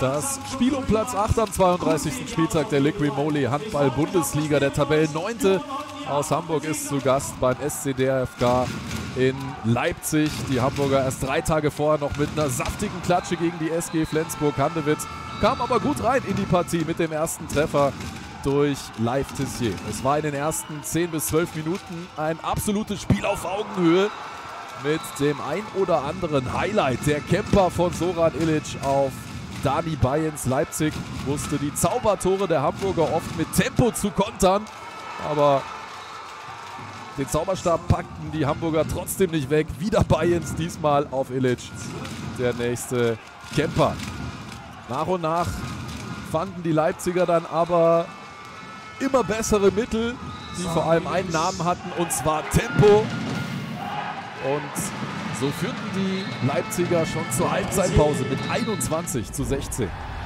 Das Spiel um Platz 8 am 32. Spieltag der Liqui Moly Handball-Bundesliga. Der Tabellen-9. aus Hamburg ist zu Gast beim SC DRFK in Leipzig. Die Hamburger erst 3 Tage vorher noch mit einer saftigen Klatsche gegen die SG Flensburg-Handewitt. Kam aber gut rein in die Partie mit dem ersten Treffer durch Leif Tissier. Es war in den ersten 10 bis 12 Minuten ein absolutes Spiel auf Augenhöhe mit dem ein oder anderen Highlight. Der Camper von Zoran Ilic auf Dani Bayens. Leipzig wusste die Zaubertore der Hamburger oft mit Tempo zu kontern, aber den Zauberstab packten die Hamburger trotzdem nicht weg. Wieder Bayens, diesmal auf Ilic, der nächste Camper. Nach und nach fanden die Leipziger dann aber immer bessere Mittel, die vor allem einen Namen hatten, und zwar Tempo. Und so führten die Leipziger schon zur Halbzeitpause mit 21:16.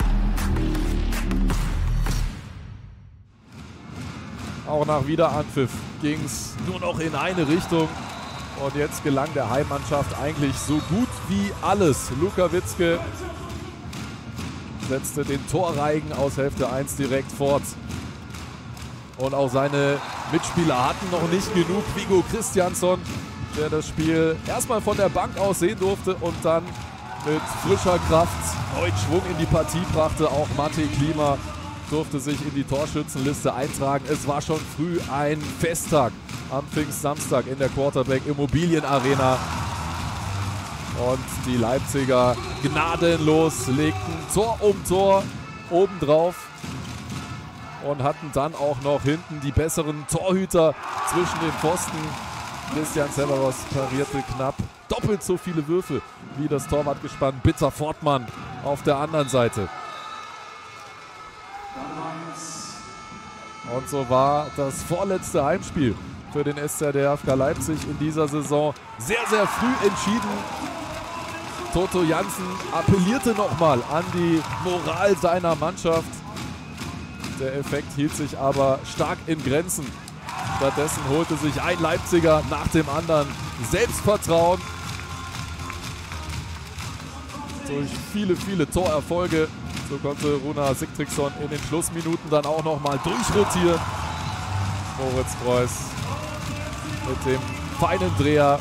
Auch nach Wiederanpfiff ging es nur noch in eine Richtung. Und jetzt gelang der Heimmannschaft eigentlich so gut wie alles. Luka Witzke setzte den Torreigen aus Hälfte 1 direkt fort. Und auch seine Mitspieler hatten noch nicht genug. Viggo Christiansson, der das Spiel erstmal von der Bank aus sehen durfte und dann mit frischer Kraft neuen Schwung in die Partie brachte. Auch Matej Klima durfte sich in die Torschützenliste eintragen. Es war schon früh ein Festtag am Pfingstsamstag in der Quarterback Immobilien Arena. Und die Leipziger gnadenlos legten Tor um Tor obendrauf und hatten dann auch noch hinten die besseren Torhüter zwischen den Pfosten. Christian Severos parierte knapp doppelt so viele Würfe wie das Torwartgespann Bitter Fortmann auf der anderen Seite. Und so war das vorletzte Heimspiel für den SC DRFK Leipzig in dieser Saison sehr, sehr früh entschieden. Toto Jansen appellierte nochmal an die Moral seiner Mannschaft. Der Effekt hielt sich aber stark in Grenzen. Stattdessen holte sich ein Leipziger nach dem anderen Selbstvertrauen durch viele, viele Torerfolge. So konnte Runa Sigtriksson in den Schlussminuten dann auch nochmal durchrotieren. Moritz Preuß mit dem feinen Dreher.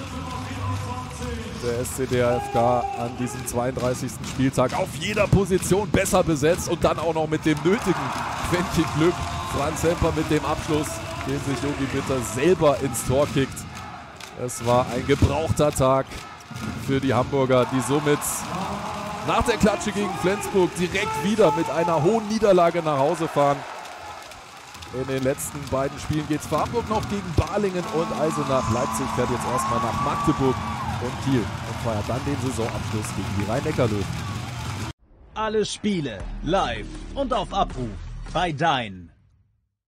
Der SC DRFK an diesem 32. Spieltag auf jeder Position besser besetzt und dann auch noch mit dem nötigen Quäntchen Glück. Franz Hemper mit dem Abschluss, den sich Jogi Bitter selber ins Tor kickt. Es war ein gebrauchter Tag für die Hamburger, die somit nach der Klatsche gegen Flensburg direkt wieder mit einer hohen Niederlage nach Hause fahren. In den letzten beiden Spielen geht es für Hamburg noch gegen Balingen und Eisenach. Leipzig fährt jetzt erstmal nach Magdeburg und Kiel und feiert dann den Saisonabschluss gegen die Rhein-Neckar-Löwen. Alle Spiele live und auf Abruf bei Dein.